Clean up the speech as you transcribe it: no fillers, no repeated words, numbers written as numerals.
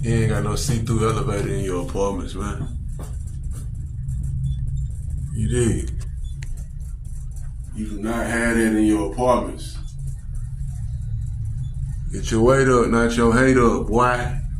You ain't got no see-through elevator in your apartments, man. You dig? You do not have that in your apartments. Get your weight up, not your hate up, boy.